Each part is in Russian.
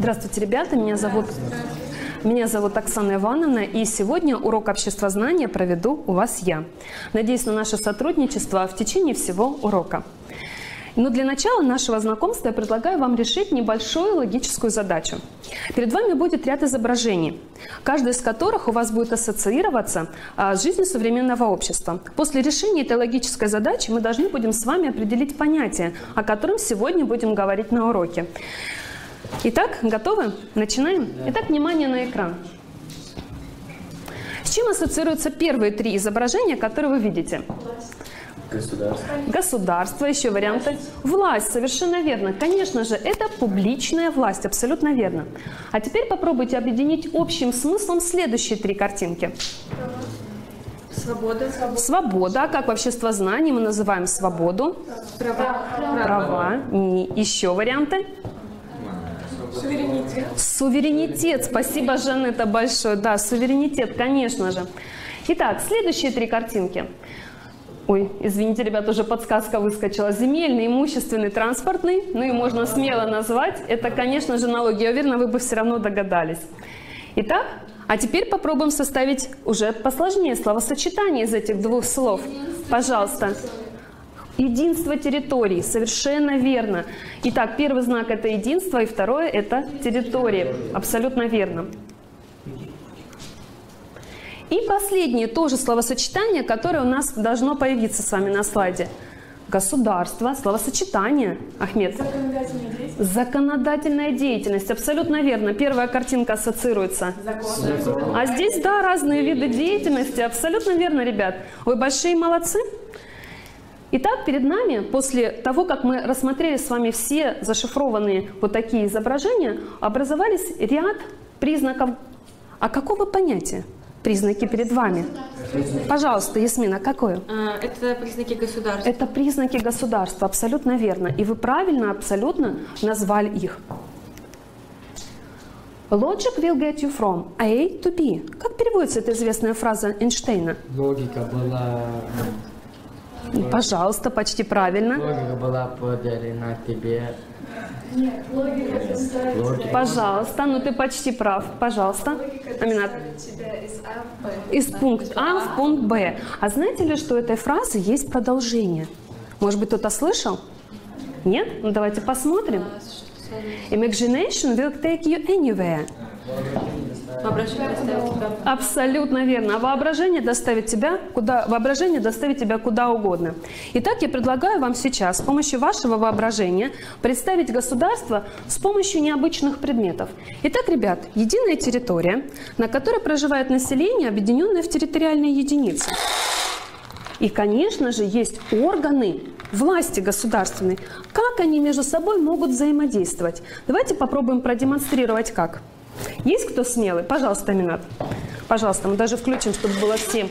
Здравствуйте, ребята, меня зовут Оксана Ивановна, и сегодня урок обществознания проведу у вас я. Надеюсь на наше сотрудничество в течение всего урока. Но для начала нашего знакомства я предлагаю вам решить небольшую логическую задачу. Перед вами будет ряд изображений, каждый из которых у вас будет ассоциироваться с жизнью современного общества. После решения этой логической задачи мы должны будем с вами определить понятие, о котором сегодня будем говорить на уроке. Итак, готовы? Начинаем? Итак, внимание на экран. С чем ассоциируются первые три изображения, которые вы видите? Государство. Государство, еще варианты. Власть, совершенно верно. Конечно же, это публичная власть, абсолютно верно. А теперь попробуйте объединить общим смыслом следующие три картинки. Свобода. Свобода. Как в обществознании мы называем свободу? Права. Еще варианты? Суверенитет. Суверенитет. Спасибо, Жанетта, большое. Да, суверенитет, конечно же. Итак, следующие три картинки. Ой, извините, ребят, уже подсказка выскочила. Земельный, имущественный, транспортный. Ну и можно смело назвать. Это, конечно же, налоги. Я уверена, вы бы все равно догадались. Итак, а теперь попробуем составить уже посложнее словосочетание из этих двух слов. Пожалуйста. Единство территорий. Совершенно верно. Итак, первый знак – это единство, и второе – это территория. Абсолютно верно. И последнее тоже словосочетание, которое у нас должно появиться с вами на слайде. Государство, словосочетание. Ахмед. Законодательная деятельность. Законодательная деятельность. Абсолютно верно. Первая картинка ассоциируется. Закон. А здесь, да, разные виды деятельности. Абсолютно верно, ребят. Вы большие молодцы. Итак, перед нами, после того, как мы рассмотрели с вами все зашифрованные вот такие изображения, образовались ряд признаков. А какого понятия? Признаки перед вами. Пожалуйста, Ясмина, какое? Это признаки государства. Это признаки государства, абсолютно верно. И вы правильно, абсолютно назвали их. Logic will get you from A to B. Как переводится эта известная фраза Эйнштейна? Логика была... Пожалуйста, почти правильно. Логика была подарена тебе. Нет, логика Логика. Пожалуйста, ну ты почти прав. Пожалуйста. Аминат. тебя из А в Б. Из пункта А в пункт Б. А знаете ли, что у этой фразы есть продолжение? Может быть, кто-то слышал? Нет? Ну давайте посмотрим. Imagination will take you anywhere. Воображение доставит тебя. Абсолютно верно. А воображение доставит тебя куда угодно. Итак, я предлагаю вам сейчас с помощью вашего воображения представить государство с помощью необычных предметов. Итак, ребят, единая территория, на которой проживает население, объединенное в территориальные единицы. И, конечно же, есть органы власти государственной. Как они между собой могут взаимодействовать? Давайте попробуем продемонстрировать как. Есть кто смелый? Пожалуйста, Аминат. Пожалуйста, мы даже включим, чтобы было всем.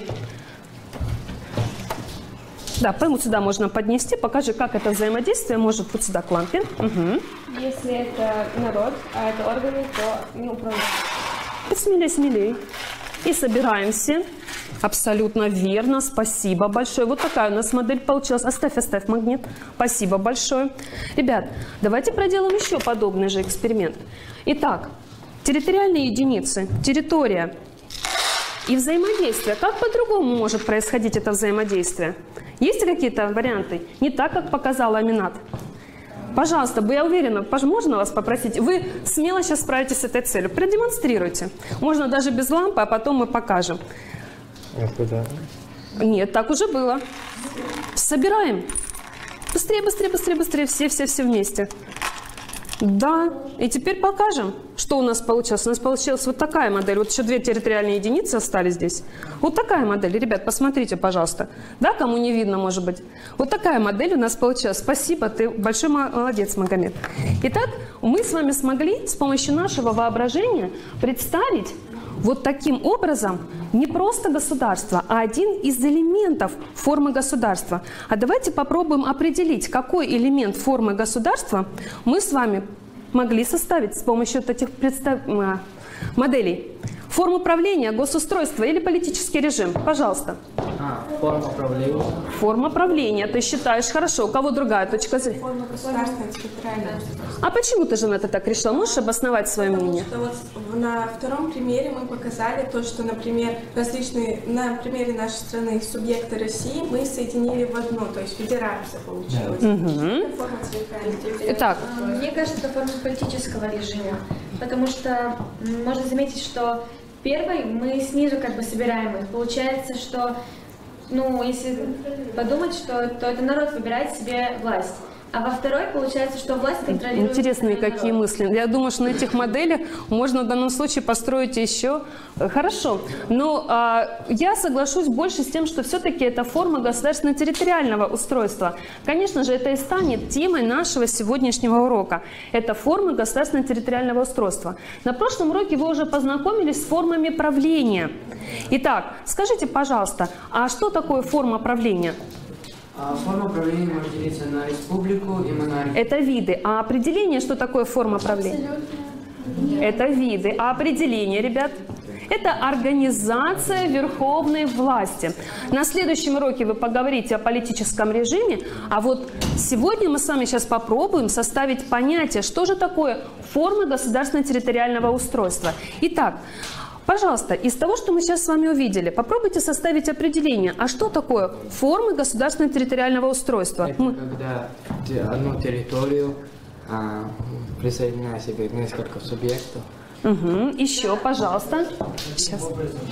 Да, вот сюда можно поднести. Покажи, как это взаимодействие может вот сюда к лампе. Угу. Если это народ, а это органы, то не управляют. Смелее, смелее. И собираемся. Абсолютно верно. Спасибо большое. Вот такая у нас модель получилась. Оставь магнит. Спасибо большое. Ребят, давайте проделаем еще подобный же эксперимент. Итак, территориальные единицы, территория и взаимодействие. Как по-другому может происходить это взаимодействие? Есть какие-то варианты? Не так, как показала Аминат. Пожалуйста, я уверена, можно вас попросить? Вы смело сейчас справитесь с этой целью. Продемонстрируйте. Можно даже без лампы, а потом мы покажем. Нет, так уже было. Собираем. Быстрее, быстрее, быстрее, быстрее. Все вместе. Да, и теперь покажем, что у нас получилось. У нас получилась вот такая модель. Вот еще две территориальные единицы остались здесь. Вот такая модель. Ребят, посмотрите, пожалуйста. Да, кому не видно, может быть. Вот такая модель у нас получилась. Спасибо, ты большой молодец, Магомед. Итак, мы с вами смогли с помощью нашего воображения представить вот таким образом не просто государство, а один из элементов формы государства. А давайте попробуем определить, какой элемент формы государства мы с вами могли составить с помощью вот этих моделей. Форму правления, госустройство или политический режим. Пожалуйста. Форма правления. Форма правления, ты считаешь, хорошо. У кого другая точка зрения? Форма государственного территориального устройства. А почему ты, Жанетта, так решила? Можешь обосновать свое мнение? Потому что вот на втором примере мы показали то, что, например, на примере нашей страны субъекты России мы соединили в одну, то есть федерация получилась. Форма территориального. Итак, Мне кажется, это форма политического режима, потому что можно заметить, что первый мы снизу как бы собираем их. Получается, что, ну, если подумать, что то это народ выбирает себе власть. А во второй получается, что власть контролирует... интересные народ. какие мысли. Я думаю, что на этих моделях можно в данном случае построить еще. Хорошо. Но я соглашусь больше с тем, что все-таки это форма государственно-территориального устройства. Конечно же, это и станет темой нашего сегодняшнего урока. Это форма государственно-территориального устройства. На прошлом уроке вы уже познакомились с формами правления. Итак, скажите, пожалуйста, а что такое форма правления? Форма правления может делиться на республику и монархию. Это виды. А определение, что такое форма правления? Это виды. А определение, ребят? Это организация верховной власти. На следующем уроке вы поговорите о политическом режиме, а вот сегодня мы с вами сейчас попробуем составить понятие, что же такое форма государственно-территориального устройства. Итак, пожалуйста, из того, что мы сейчас с вами увидели, попробуйте составить определение, а что такое формы государственно-территориального устройства? Это когда одну территорию присоединяет себе несколько субъектов. Еще, пожалуйста. Сейчас.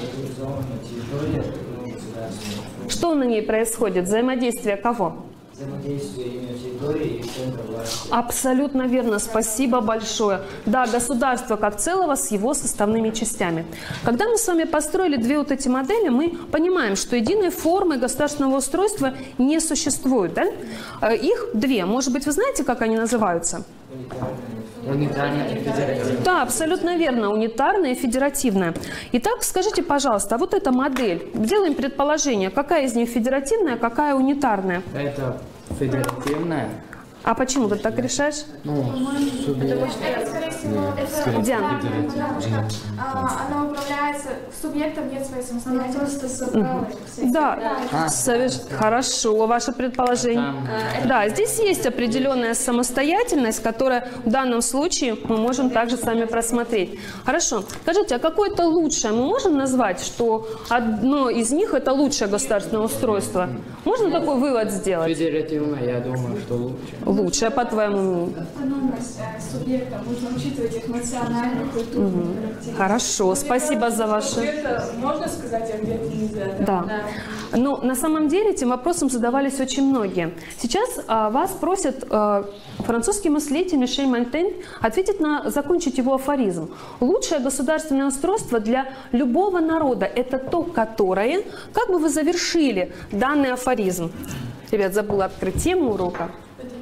Что на ней происходит? Взаимодействие кого? Взаимодействие именно территории и центра власти. Абсолютно верно, спасибо большое. Да, государство как целого с его составными частями. Когда мы с вами построили две вот эти модели, мы понимаем, что единой формы государственного устройства не существует. Да? Их две. Может быть, вы знаете, как они называются? Унитарная и федеративная. Да, абсолютно верно, унитарная и федеративная. Итак, скажите, пожалуйста, а вот эта модель, делаем предположение, какая из них федеративная, какая унитарная? Это федеративная. А почему ты так решаешь? Ну, субъект. Скорее всего, Диана. она управляется, субъектом нет своей самостоятельности. Да, хорошо, ваше предположение. Да, здесь есть определенная самостоятельность, которая в данном случае мы можем также с вами просмотреть. Хорошо, скажите, а какое-то лучшее мы можем назвать, что одно из них это лучшее государственное устройство? Можно такой вывод сделать? Федеративная, я думаю, что лучше. Лучшее, по твоему мнению. Автономность субъекта, нужно учитывать их национальную культуру. Хорошо, спасибо за ваше... Это можно сказать, а где-то нельзя. Да. Но на самом деле этим вопросом задавались очень многие. Сейчас вас просят французский мыслитель Мишель Монтень закончить его афоризм. Лучшее государственное устройство для любого народа – это то, которое… Как бы вы завершили данный афоризм? Ребят, забыла открыть тему урока.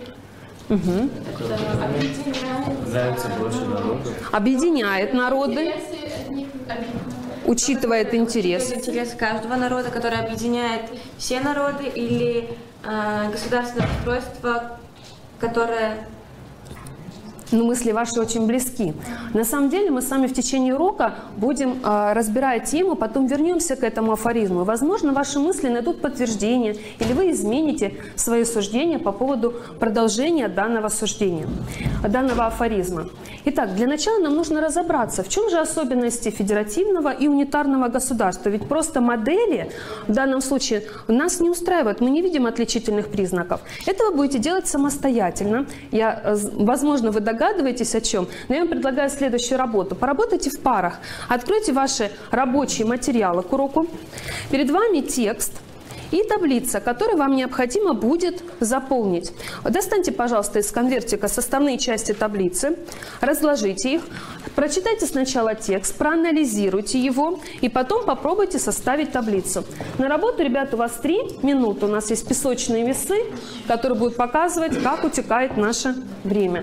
Объединяет народы, учитывает интерес. Интерес каждого народа, который объединяет все народы, или государственное устройство, которое... Но мысли ваши очень близки. На самом деле мы с вами в течение урока будем разбирать тему, потом вернемся к этому афоризму. Возможно, ваши мысли найдут подтверждение, или вы измените свои суждения по поводу продолжения данного суждения, данного афоризма. Итак, для начала нам нужно разобраться, в чем же особенности федеративного и унитарного государства. Ведь просто модели в данном случае нас не устраивают, мы не видим отличительных признаков. Это вы будете делать самостоятельно. Возможно, вы догадываетесь о чем, но я вам предлагаю следующую работу. Поработайте в парах. Откройте ваши рабочие материалы к уроку. Перед вами текст и таблица, которую вам необходимо будет заполнить. Достаньте, пожалуйста, из конвертика составные части таблицы, разложите их, прочитайте сначала текст, проанализируйте его и потом попробуйте составить таблицу. На работу, ребята, у вас 3 минуты. У нас есть песочные весы, которые будут показывать, как утекает наше время.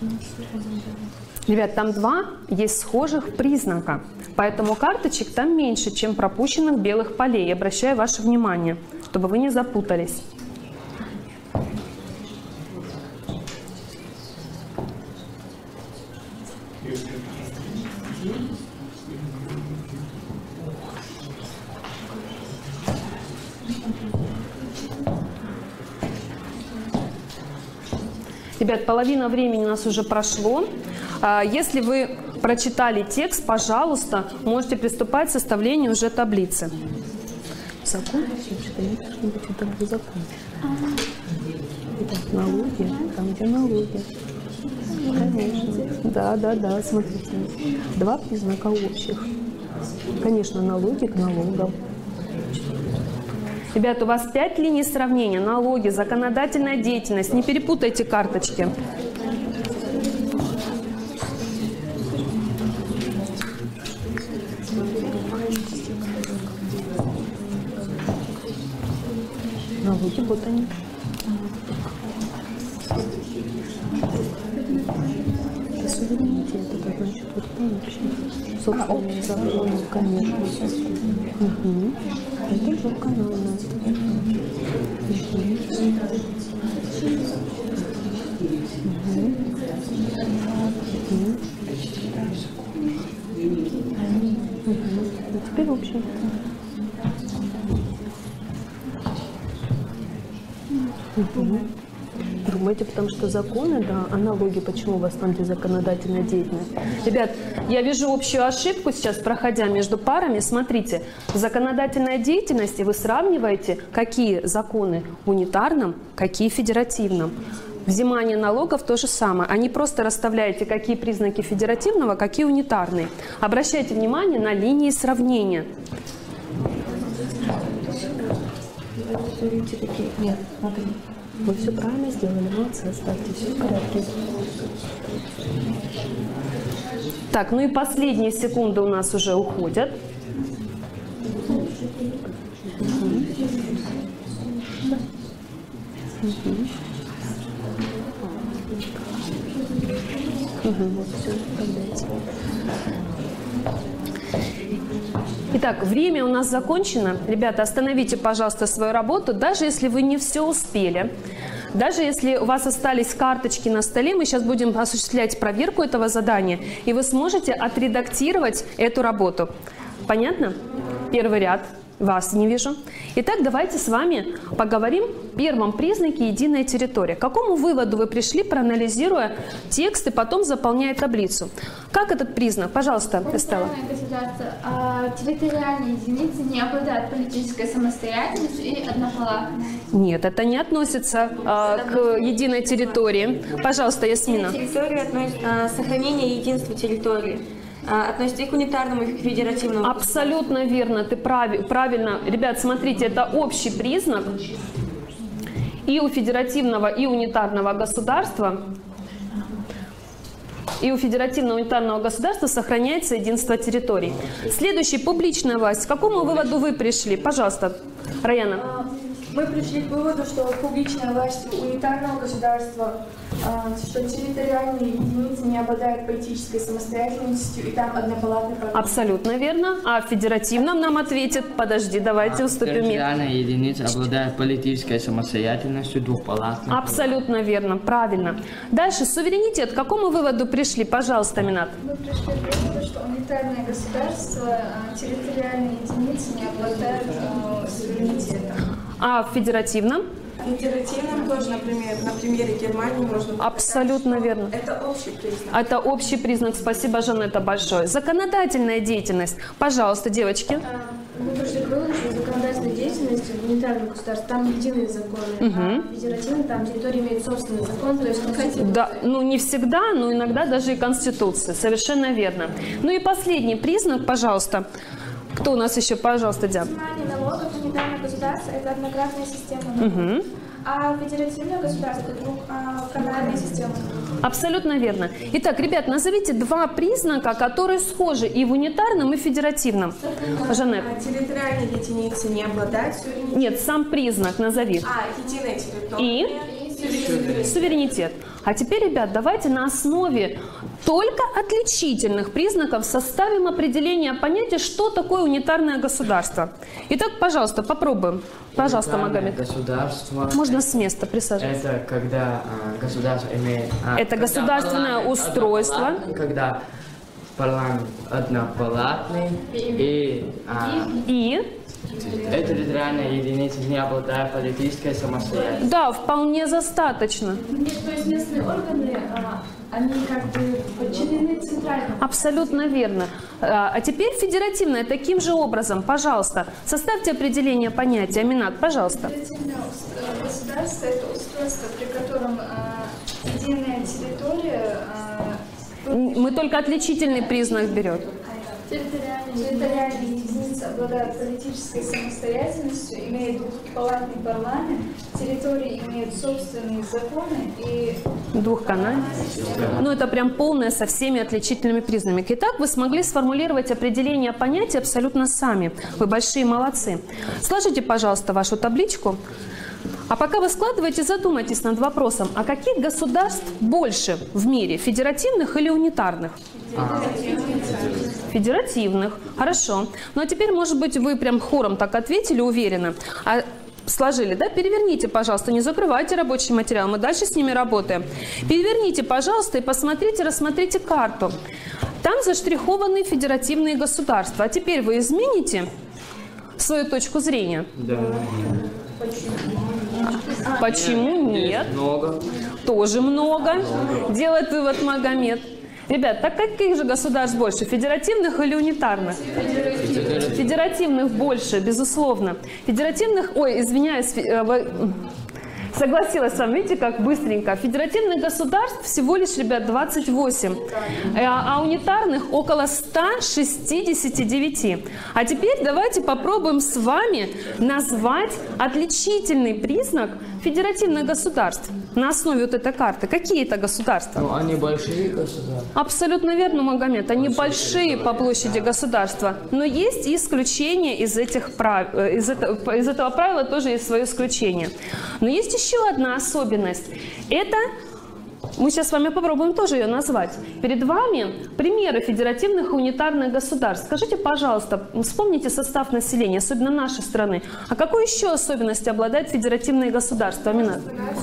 Ребят, там два есть схожих признака, поэтому карточек там меньше, чем пропущенных белых полей. Я обращаю ваше внимание, чтобы вы не запутались. Ребят, половина времени у нас уже прошло. Если вы прочитали текст, пожалуйста, можете приступать к составлению уже таблицы. Закон? Закон. Итак, налоги. Там, где налоги. Конечно. Да, смотрите. Два признака общих. Конечно, налоги к налогам. Ребята, у вас 5 линий сравнения. Налоги, законодательная деятельность. Не перепутайте карточки. Налоги, вот они. Это суверенитет, это значит вот общее. Собственные законы, конечно. Угу. Это же канально. Теперь общее. Думаете, потому что законы, да, аналоги, почему у вас там, где законодательная деятельность? Ребят, я вижу общую ошибку сейчас, проходя между парами. Смотрите, в законодательной деятельности вы сравниваете, какие законы в унитарном, какие в федеративном. Взимание налогов то же самое. А не просто расставляете, какие признаки федеративного, какие унитарные. Обращайте внимание на линии сравнения. Нет, смотри. Вы все правильно сделали, молодцы, оставьте, все в порядке. Так, ну и последние секунды у нас уже уходят. Вот все, подайте. Итак, время у нас закончено. Ребята, остановите, пожалуйста, свою работу, даже если вы не все успели. Даже если у вас остались карточки на столе, мы сейчас будем осуществлять проверку этого задания, и вы сможете отредактировать эту работу. Понятно? Первый ряд. Вас не вижу. Итак, давайте с вами поговорим о первом признаке единая территория. К какому выводу вы пришли, проанализируя текст и потом заполняя таблицу? Как этот признак? Пожалуйста, Эстелла. Территориальные единицы не обладают политической самостоятельностью и однопалатностью. Нет, это не относится к единой территории. Пожалуйста, Ясмина. Территория относится сохранение единства территории. Относится и к унитарному, и к федеративному. Абсолютно верно, ты правильно. Ребят, смотрите, это общий признак и у федеративного, и унитарного государства. И у федеративного унитарного государства сохраняется единство территорий. Следующий, публичная власть. К какому выводу вы пришли? Пожалуйста, Раяна. Мы пришли к выводу, что публичная власть унитарного государства, что территориальные единицы не обладают политической самостоятельностью, и там однопалатный парламент. Абсолютно верно. А в федеративном нам ответит, подожди, давайте уступим. Территориальные единицы обладают политической самостоятельностью, двухпалатной. Абсолютно верно, правильно. Дальше, суверенитет. К какому выводу пришли? Пожалуйста, Минат. Мы пришли к выводу, что унитарное государство, территориальные единицы не обладают суверенитетом. А в федеративном? В федеративном тоже, например, на примере Германии можно... Абсолютно верно. Это общий признак. Это общий признак. Спасибо, Жанетта, большое. Законодательная деятельность. Пожалуйста, девочки. Мы пришли к выводу, что законодательная деятельность в унитарном государстве, там единые законы, а в федеративном там территория имеет собственный закон, то есть конституция. Да, ну не всегда, но иногда даже и конституция. Совершенно верно. Ну и последний признак, пожалуйста. Кто у нас еще? Пожалуйста, Диана. Взимание налогов в унитарное государство – это однократная система налогов. А федеративное государство – это двухканальная система. Абсолютно верно. Итак, ребят, назовите два признака, которые схожи и в унитарном, и в федеративном. Жанет. Территориальные единицы не обладают суверенитетом. Нет, сам признак назови. Единая территория. И? Суверенитет. А теперь, ребят, давайте на основе только отличительных признаков составим определение понятия, что такое унитарное государство. Итак, пожалуйста, попробуем. Пожалуйста, Магомед. Государство. Можно с места присаживаться. Это когда государство имеет... Это государственное устройство. Когда парламент однопалатный и территориальная единица не обладает политической самостоятельностью. Да, вполне достаточно. То есть местные органы, они как бы подчинены центральному. Абсолютно верно. А теперь федеративное таким же образом. Пожалуйста, составьте определение понятия. Аминат, пожалуйста. Федеративное государство – это устройство, при котором единая территория… Мы только отличительный признак берем. Территориальные единицы обладают политической самостоятельностью, имеют двухпалатный парламент, территории имеют собственные законы и… Двухканальный. Ну, это прям полное со всеми отличительными признаками. Итак, вы смогли сформулировать определение понятия абсолютно сами. Вы большие молодцы. Сложите, пожалуйста, вашу табличку. А пока вы складываете, задумайтесь над вопросом, а каких государств больше в мире, федеративных или унитарных? Федеративных. Хорошо. Ну а теперь, может быть, вы прям хором так ответили уверенно. Сложили, да? Переверните, пожалуйста, не закрывайте рабочий материал, мы дальше с ними работаем. Переверните, пожалуйста, и посмотрите, рассмотрите карту. Там заштрихованы федеративные государства. А теперь вы измените свою точку зрения? Да. Почему нет? Много. Тоже много. Делает вывод Магомед. Ребят, так каких же государств больше, федеративных или унитарных? Федеративных больше, безусловно. Федеративных, ой, извиняюсь, согласилась с вами, видите, как быстренько. Федеративных государств всего лишь, ребят, 28, а унитарных около 169. А теперь давайте попробуем с вами назвать отличительный признак федеративных государств на основе вот этой карты. Какие это государства? Ну, они большие государства. Абсолютно верно, Магомед. Они большие по площади государства. Но есть и исключения из этих из этого правила тоже есть свое исключение. Но есть еще одна особенность. Это, мы сейчас с вами попробуем тоже ее назвать. Перед вами примеры федеративных и унитарных государств. Скажите, пожалуйста, вспомните состав населения, особенно нашей страны. А какой еще особенностью обладает федеративное государство? Аминат?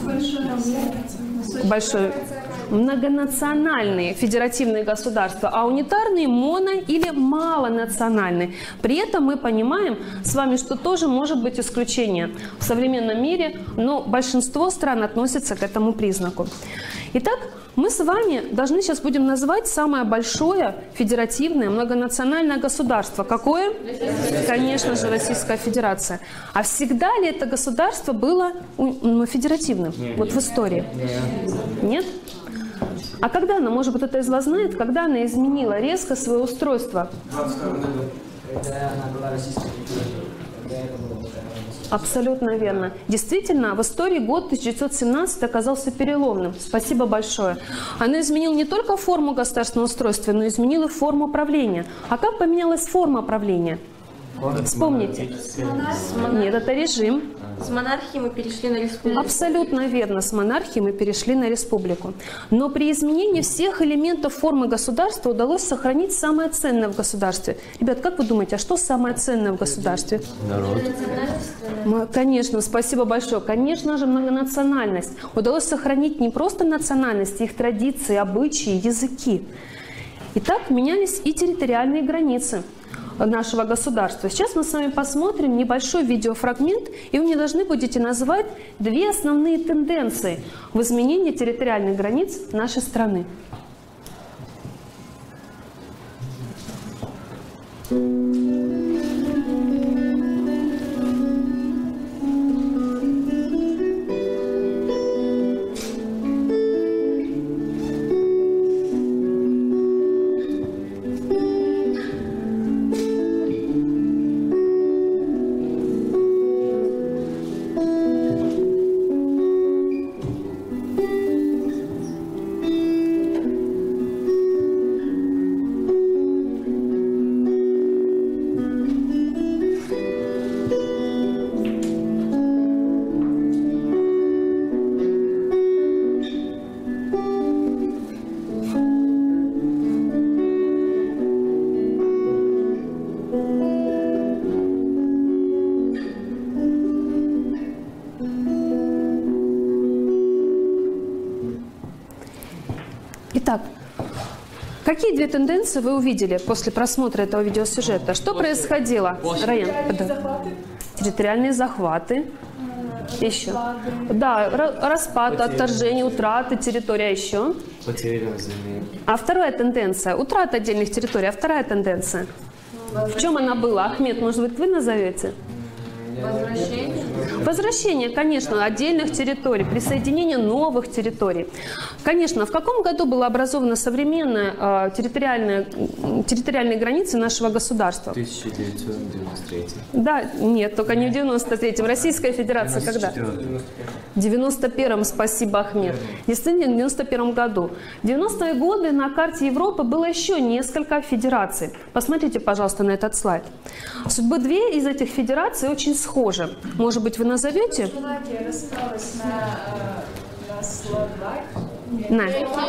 Большой. Многонациональные федеративные государства, а унитарные моно- или малонациональные. При этом мы понимаем с вами, что тоже может быть исключение в современном мире, но большинство стран относятся к этому признаку. Итак, мы с вами должны сейчас будем назвать самое большое федеративное многонациональное государство. Какое? Конечно же, Российская Федерация. А всегда ли это государство было федеративным? Вот в истории? Нет? А когда она, может быть, это из вас знает, когда она изменила резко свое устройство? Когда она была Российской Федерацией. Абсолютно верно. Действительно, в истории год 1917 оказался переломным. Спасибо большое. Она изменила не только форму государственного устройства, но и изменила форму правления. А как поменялась форма правления? Вспомните. Нет, это режим. С монархии мы перешли на республику. Абсолютно верно. С монархии мы перешли на республику. Но при изменении всех элементов формы государства удалось сохранить самое ценное в государстве. Ребят, как вы думаете, а что самое ценное в государстве? Народ. Конечно, спасибо большое. Конечно же, многонациональность. Удалось сохранить не просто национальность, их традиции, обычаи, языки. Итак, менялись и территориальные границы нашего государства. Сейчас мы с вами посмотрим небольшой видеофрагмент, и вы мне должны будете назвать две основные тенденции в изменении территориальных границ нашей страны. Какие две тенденции вы увидели после просмотра этого видеосюжета? Что происходило? Райан, территориальные захваты. Еще. Да, распад, отторжение, утраты территории. А еще? Потеря земли. А вторая тенденция? Утрата отдельных территорий. А вторая тенденция? В чем она была? Ахмед, может быть, вы назовете? Возвращение. Возвращение, конечно, отдельных территорий, присоединение новых территорий. Конечно, в каком году была образована современная территориальные границы нашего государства? 1993. Да, нет, только не в 93-м. Российская Федерация когда? В 91-м, спасибо, Ахмед. Действительно, в 91-м году. В 90-е годы на карте Европы было еще несколько федераций. Посмотрите, пожалуйста, на этот слайд. Судьбы две из этих федераций очень схожи. Может быть, вы назовете? Словакия распалась на Словакию. На.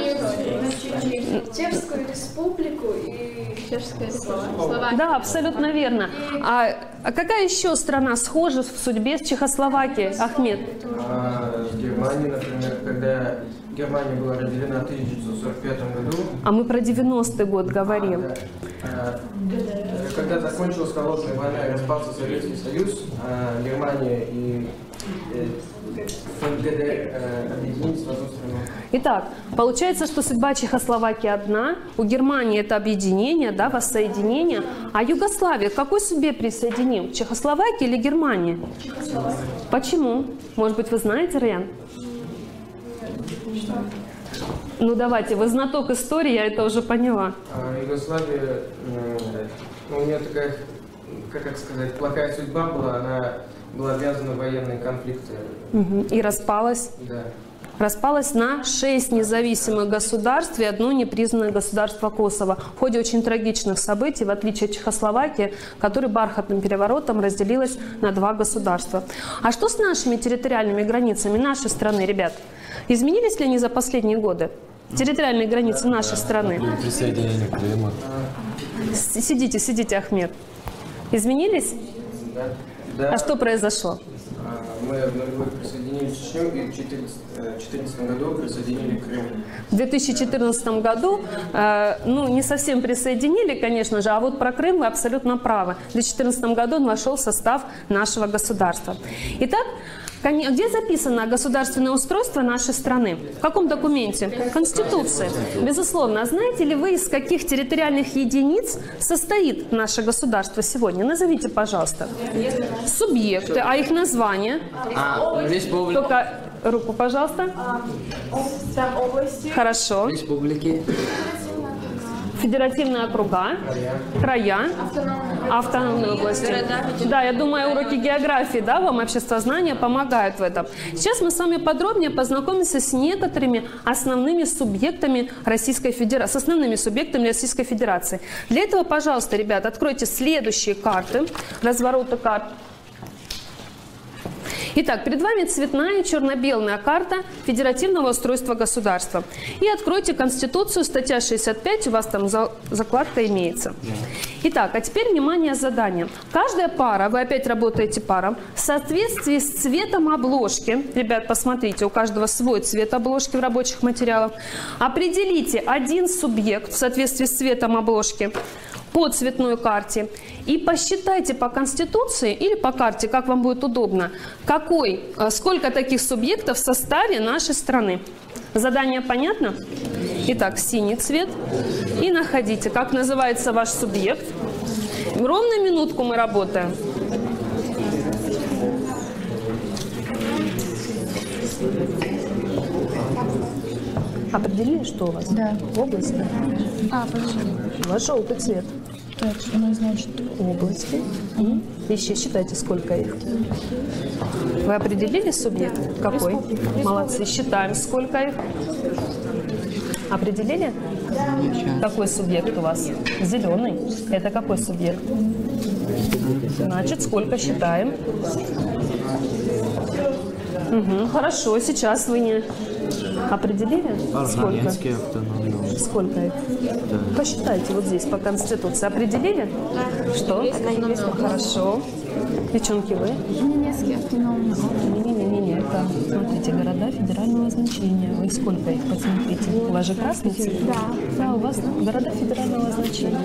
Чешскую республику и Чешская Словакия. Да, абсолютно верно. А какая еще страна схожа в судьбе с Чехословакией, Ахмед? Германия, например, когда Германия была разделена в 1945 году. А мы про 90-й год говорим. Когда закончилась холодная война и распался Советский Союз, Германия и ГДР объединились в одну страну. Итак, получается, что судьба Чехословакии одна, у Германии это объединение, да, воссоединение, а Югославия к какой судьбе присоединим? Чехословакия или Германия? Чехословакия. Почему? Может быть, вы знаете, Райан? Ну давайте, вы знаток истории, я это уже поняла. Югославия, у нее такая, как сказать, плохая судьба была, она была обвязана в военные конфликты. И распалась? Да. Распалась на 6 независимых государств и одно непризнанное государство Косово. В ходе очень трагичных событий, в отличие от Чехословакии, которая бархатным переворотом разделилась на 2 государства. А что с нашими территориальными границами нашей страны, ребят? Изменились ли они за последние годы? Территориальные границы нашей страны. Присоединение Крыма. Сидите, Ахмед. Изменились? Да. А что произошло? Мы в нулевых присоединили Чечню и в 2014 году присоединили Крым. В 2014 году, ну, не совсем присоединили, конечно же, а вот про Крым вы абсолютно правы. В 2014 году он вошел в состав нашего государства. Итак, где записано государственное устройство нашей страны? В каком документе? Конституции. Безусловно. А знаете ли вы, из каких территориальных единиц состоит наше государство сегодня? Назовите, пожалуйста. Субъекты, а их название? Республика. Только руку, пожалуйста. Там области. Хорошо. Республики. Федеративные округа, края, автономные области. Да, я думаю, уроки географии, да, вам обществознания помогают в этом. Сейчас мы с вами подробнее познакомимся с некоторыми основными субъектами Российской Федерации, с основными субъектами Российской Федерации. Для этого, пожалуйста, ребят, откройте следующие карты, развороты карт. Итак, перед вами цветная черно-белая карта федеративного устройства государства. И откройте Конституцию, статья 65, у вас там закладка имеется. Итак, а теперь, внимание, задание. Каждая пара, вы опять работаете паром, в соответствии с цветом обложки, ребят, посмотрите, у каждого свой цвет обложки в рабочих материалах, определите один субъект в соответствии с цветом обложки по цветной карте и посчитайте по Конституции или по карте, как вам будет удобно, сколько таких субъектов в составе нашей страны. Задание понятно? Итак, синий цвет. И находите, как называется ваш субъект. Ровно минутку мы работаем. Определили, что у вас? Да. Область, да? Подожди. У вас желтый цвет. Так, у нас, значит, Области. Еще считайте, сколько их. Вы определили субъект? Какой? Молодцы. Считаем, сколько их. Определили? Какой субъект у вас? Зеленый. Это какой субъект? Значит, сколько считаем? Хорошо, сейчас вы не определили? Сколько? Армянские автономные Сколько их? Посчитайте вот здесь по Конституции. Определили? Что? Хорошо. Девчонки, вы? Немецкий автономный. Не-не-не, это, смотрите, города федерального значения. Вы сколько их, посмотрите? У вас же красный цвет? Да. Да, у вас города федерального значения.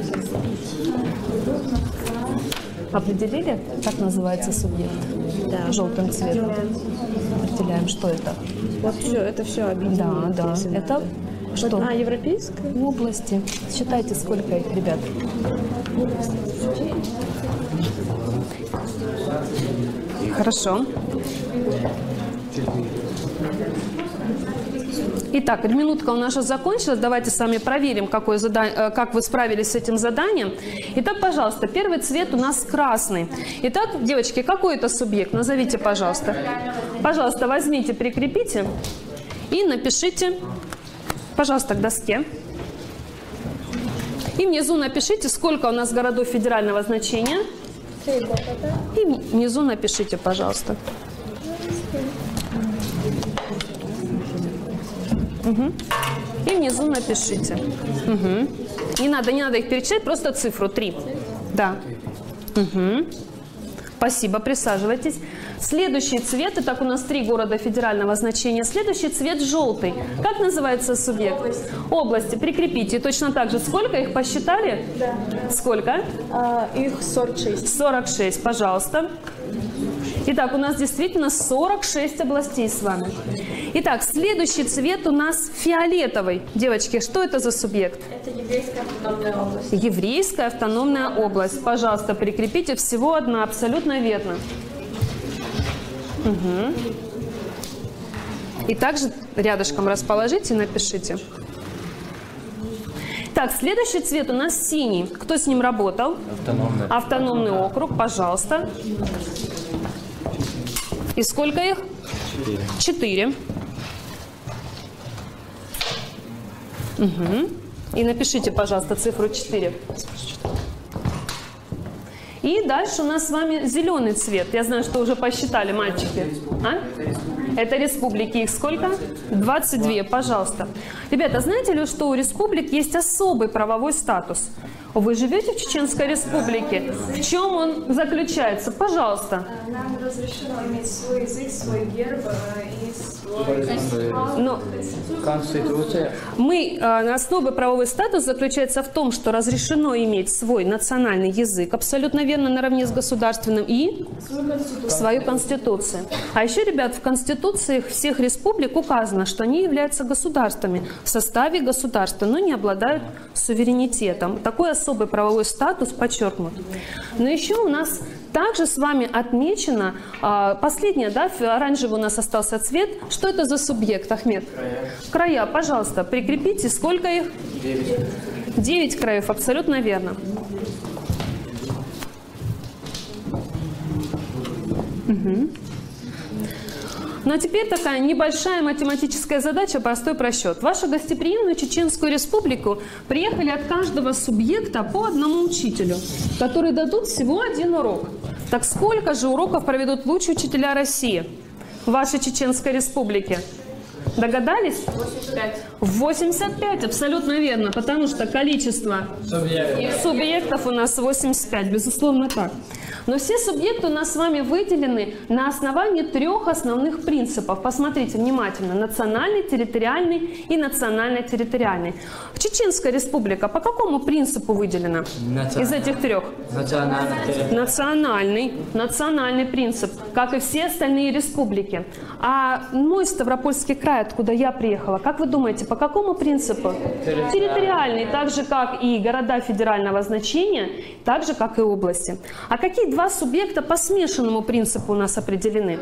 Определили, как называется субъект? Да. Желтым цветом. Определяем, что это. Вот все, это все объединено. Да, да. Это что? Европейская? Области. Считайте, сколько их, ребят. Хорошо. Итак, минутка у нас уже закончилась. Давайте с вами проверим, как вы справились с этим заданием. Итак, пожалуйста, первый цвет у нас красный. Итак, девочки, какой это субъект? Назовите, пожалуйста. Пожалуйста, возьмите, прикрепите и напишите, пожалуйста, к доске. И внизу напишите, сколько у нас городов федерального значения. И внизу напишите, пожалуйста. Угу. И внизу напишите. Угу. Не надо их перечислять, просто цифру 3. Да. Угу. Спасибо, присаживайтесь. Следующий цвет, итак, у нас 3 города федерального значения. Следующий цвет желтый. Как называется субъект? Области. Прикрепите. И точно так же, сколько их посчитали? Да. Сколько? Их 46. 46, пожалуйста. Итак, у нас действительно 46 областей с вами. Итак, следующий цвет у нас фиолетовый. Девочки, что это за субъект? Это еврейская автономная область. Еврейская автономная область. Пожалуйста, прикрепите, всего одна, абсолютно верно. Угу. И также рядышком расположите и напишите. Так, следующий цвет у нас синий. Кто с ним работал? Автономный округ, пожалуйста. И сколько их? 4. Угу. И напишите, пожалуйста, цифру 4. И дальше у нас с вами зеленый цвет. Я знаю, что уже посчитали, мальчики. А? Это республики. Их сколько? 22, пожалуйста. Ребята, знаете ли, что у республик есть особый правовой статус? Вы живете в Чеченской республике. В чем он заключается? Пожалуйста. Нам разрешено иметь свой язык, свой герб и свой... Но Конституция. Основой правовой статус заключается в том, что разрешено иметь свой национальный язык, абсолютно верно, наравне с государственным, и свою конституцию. А еще, ребят, в конституциях всех республик указано, что они являются государствами в составе государства, но не обладают суверенитетом. Такой особый правовой статус подчеркнут. Но еще у нас также с вами отмечено, последнее, да, оранжевый у нас остался цвет. Что это за субъект, Ахмед? Края, пожалуйста, прикрепите. Сколько их? 9 краев, абсолютно верно. Угу. Ну а теперь такая небольшая математическая задача, простой просчет. В вашу гостеприимную Чеченскую республику приехали от каждого субъекта по одному учителю, которые дадут всего один урок. Так сколько же уроков проведут лучшие учителя России в вашей Чеченской республике? Догадались? 85. 85, абсолютно верно, потому что количество субъектов у нас 85, безусловно так. Но все субъекты у нас с вами выделены на основании 3 основных принципов. Посмотрите внимательно. Национальный, территориальный и национально-территориальный. Чеченская республика по какому принципу выделена из этих 3? Национальный принцип, как и все остальные республики. А мой Ставропольский край, откуда я приехала, как вы думаете, по какому принципу? Территориальный, так же как и города федерального значения, так же как и области. А какие 2 субъекта по смешанному принципу у нас определены?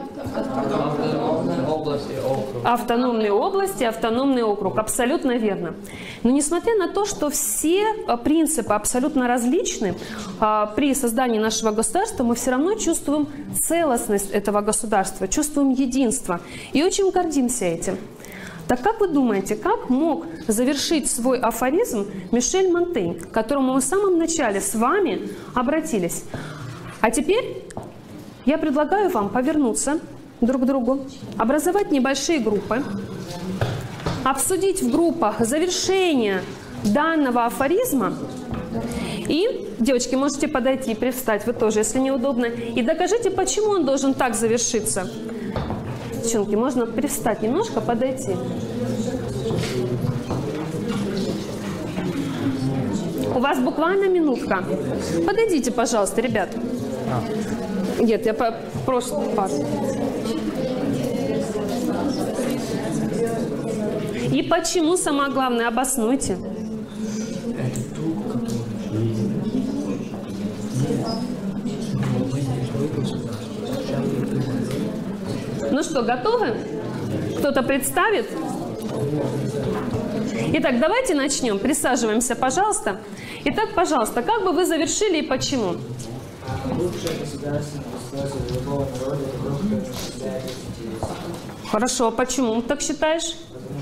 Автономные области, автономный округ. Абсолютно верно. Но несмотря на то, что все принципы абсолютно различны, при создании нашего государства мы все равно чувствуем целостность этого государства, чувствуем единство и очень гордимся этим. Так как вы думаете, как мог завершить свой афоризм Мишель Монтень, к которому мы в самом начале с вами обратились? А теперь я предлагаю вам повернуться друг к другу, образовать небольшие группы обсудить в группах завершение данного афоризма. И, девочки, можете подойти и привстать, вы тоже, если неудобно. И докажите, почему он должен так завершиться. Девчонки, можно привстать немножко, подойти. У вас буквально минутка. Подойдите, пожалуйста, ребят. Нет, я просто пару. И почему, самое главное, обоснуйте. Ну что, готовы? Кто-то представит? Итак, давайте начнем. Присаживаемся, пожалуйста. Итак, пожалуйста, как бы вы завершили и почему? Хорошо, а почему так считаешь?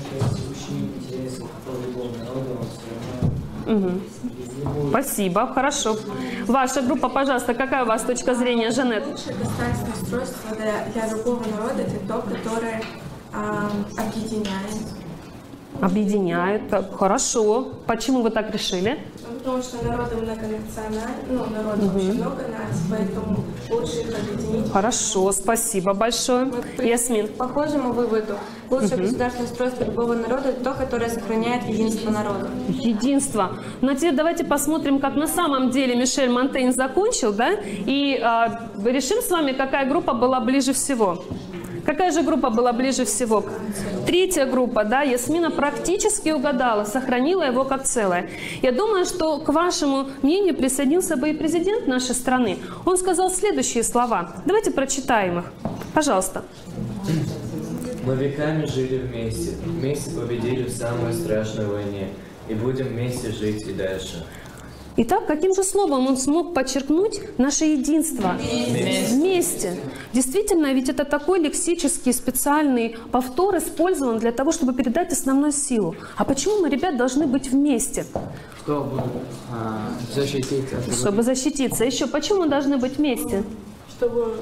Угу. Спасибо, хорошо. Ваша группа, пожалуйста, какая у вас точка зрения, Жанет? Лучшее государственное устройство для другого народа – это то, которое объединяет. Объединяет, хорошо. Почему вы так решили? Потому что народы многонациональны, народов очень много наций, поэтому лучше их объединить. Хорошо, спасибо большое. Ясмин. К похожему выводу. Лучшее государственное устройство любого народа – это то, которое сохраняет единство народа. Единство. Но теперь давайте посмотрим, как на самом деле Мишель Монтейн закончил, да? И решим с вами, какая группа была ближе всего. Какая же группа была ближе всего? Третья группа, да, Ясмина практически угадала, сохранила его как целое. Я думаю, что к вашему мнению присоединился бы и президент нашей страны. Он сказал следующие слова. Давайте прочитаем их. Пожалуйста. Мы веками жили вместе, вместе победили в самой страшной войне и будем вместе жить и дальше. Итак, каким же словом он смог подчеркнуть наше единство? Вместе. Действительно, ведь это такой лексический специальный повтор использован для того, чтобы передать основную силу. А почему мы, ребят, должны быть вместе? Чтобы защититься. Чтобы защититься. Еще почему мы должны быть вместе? Чтобы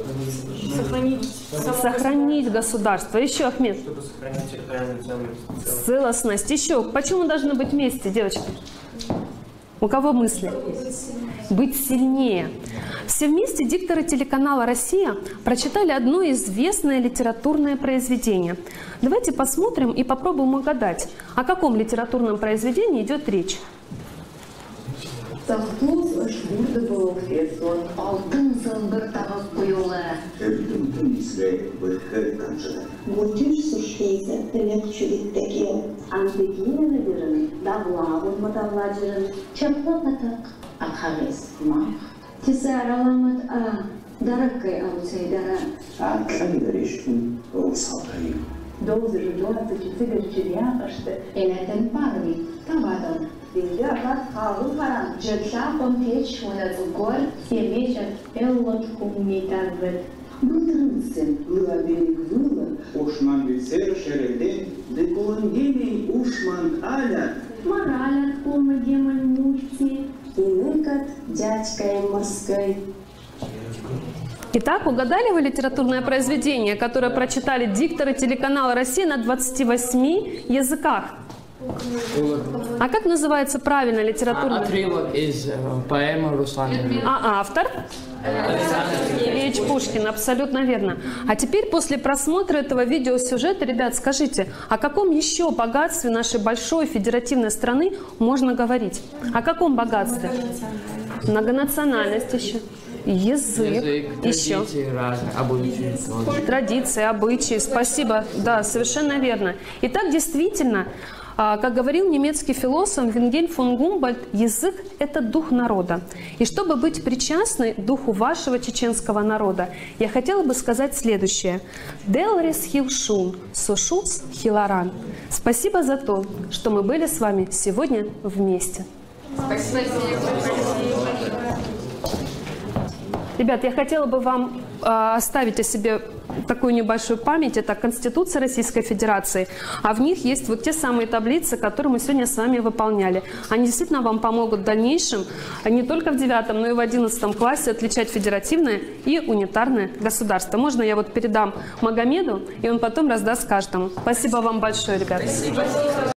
сохранить государство. Еще, Ахмед. Чтобы сохранить территориальную целостность. Еще. Почему мы должны быть вместе, девочки? У кого мысли? Быть сильнее. Все вместе дикторы телеканала «Россия» прочитали одно известное литературное произведение. Давайте посмотрим и попробуем угадать, о каком литературном произведении идет речь. Bıldırılsın, lığa benik vıla, uşman bilser şereden, de kulungemin ушман аля. Моралят кумы демон мульти, и ныкат дядькой морской. Итак, угадали вы литературное произведение, которое прочитали дикторы телеканала «Россия» на 28 языках? А как называется правильно литературное? Отрывок из поэмы Руслана. А автор? Ильич Пушкин, абсолютно верно. А теперь после просмотра этого видеосюжета, ребят, скажите, о каком еще богатстве нашей большой федеративной страны можно говорить? О каком богатстве? Многонациональность еще. Язык, еще. Традиции разные, обычаи. Традиции, обычаи, спасибо. Да, совершенно верно. Итак, действительно, как говорил немецкий философ Вильгельм фон Гумбольдт, язык – это дух народа. И чтобы быть причастной духу вашего чеченского народа, я хотела бы сказать следующее. «Делрис хилшун, сушус хиларан». Спасибо за то, что мы были с вами сегодня вместе. Спасибо. Ребят, я хотела бы вам оставить о себе такую небольшую память. Это Конституция Российской Федерации, а в них есть вот те самые таблицы, которые мы сегодня с вами выполняли. Они действительно вам помогут в дальнейшем, не только в 9, но и в 11 классе отличать федеративное и унитарное государство. Можно я вот передам Магомеду, и он потом раздаст каждому. Спасибо вам большое, ребята. Спасибо.